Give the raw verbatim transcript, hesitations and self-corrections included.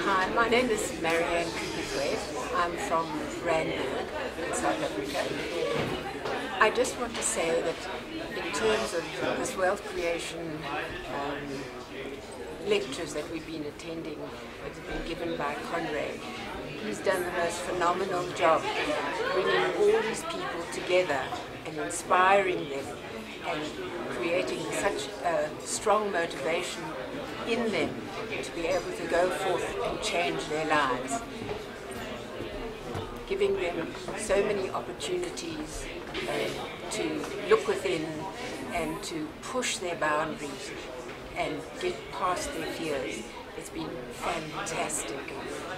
Hi, my name is Mariane. I'm from Randburg in South Africa. I just want to say that in terms of this wealth creation um, lectures that we've been attending, that have been given by Conrad, he's done the most phenomenal job bringing all these people together and inspiring them and creating such a strong motivation in them to be able to go forth and change their lives, giving them so many opportunities uh, to look within and to push their boundaries and get past their fears. It's been fantastic.